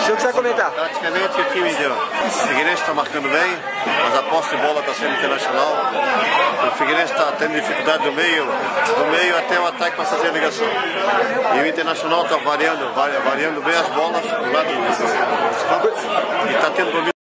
que você vai comentar? Praticamente o time deu. O Figueirense está marcando bem, mas a posse de bola está sendo internacional. O Figueirense está tendo dificuldade do meio até o ataque para fazer a ligação. E o Internacional está variando bem as bolas do lado dos campos e está tendo